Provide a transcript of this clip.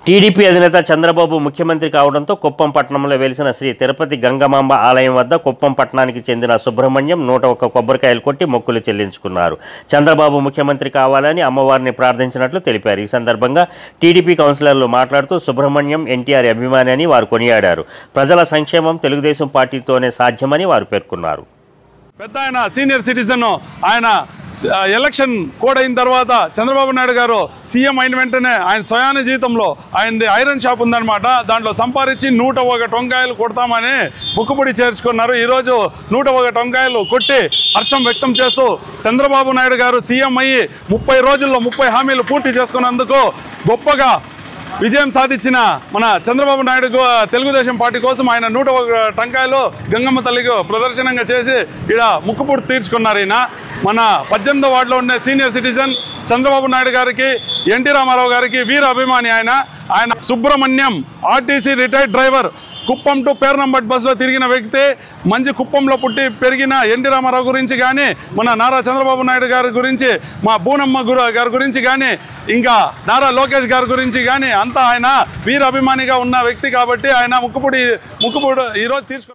TDP అధినేత చంద్రబాబు ముఖ్యమంత్రి కావడంతో కుప్పం పట్టణంలో వెలిసిన శ్రీ తిరుపతి గంగమాంబ ఆలయం వద్ద కుప్పం పట్టణానికి చెందిన సుబ్రహ్మణ్యం 101 కొబ్బరికాయలు కొట్టి మొక్కులు చెల్లించుకున్నారు. చంద్రబాబు ముఖ్యమంత్రి కావాలని అమ్మవారిని ప్రార్థించినట్లు తెలిపారు. ఈ సందర్భంగా టీడీపీ కౌన్సిలర్లు మాట్లాడుతూ సుబ్రహ్మణ్యం ఎన్టీఆర్ అభిమాని అని వారు కొనియాడారు. ప్రజల సంక్షేమం తెలుగుదేశం పార్టీతోనే సాధ్యమని వారు పేర్కొన్నారు. పెద్ద ఆయన సీనియర్ సిటిజన్, ఆయన ఎలక్షన్ కోడ్ అయిన తర్వాత చంద్రబాబు నాయుడు గారు సీఎం అయిన వెంటనే ఆయన స్వయాన జీవితంలో ఆయనది ఐరన్ షాప్ ఉందన్నమాట. దాంట్లో సంపాదించి 101 టొంకాయలు కొడతామని ముక్కుపుడి చేర్చుకున్నారు. ఈరోజు 101 టొంకాయలు కొట్టి హర్షం వ్యక్తం చేస్తూ చంద్రబాబు నాయుడు గారు సీఎం అయ్యి 30 రోజుల్లో 30 హామీలు పూర్తి చేసుకున్నందుకు గొప్పగా విజయం సాధించిన మన చంద్రబాబు నాయుడు తెలుగుదేశం పార్టీ కోసం ఆయన 101 టంకాయలు గంగమ్మ తల్లికి ప్రదర్శనంగా చేసి ఇక్కడ ముక్కుపుడు తీర్చుకున్నారు. ఈయన మన 18వ వార్డులో ఉన్న సీనియర్ సిటిజన్ చంద్రబాబు నాయుడు గారికి, ఎన్టీ రామారావు గారికి వీర అభిమాని. ఆయన Subrahmanyam RTC retired driver, Kuppam to Pernambut బస్సులో తిరిగిన వ్యక్తి, మంచి కుప్పంలో పుట్టి పెరిగిన ఎన్టీ రామారావు గురించి కానీ, మన నారా చంద్రబాబు నాయుడు గారి గురించి, మా బూనమ్మ గారి గురించి కానీ, ఇంకా నారా లోకేష్ గారి గురించి కానీ అంతా ఆయన వీర అభిమానిగా ఉన్న వ్యక్తి కాబట్టి ఆయన ముక్కుపుడు ఈరోజు తీర్చుకున్నారు.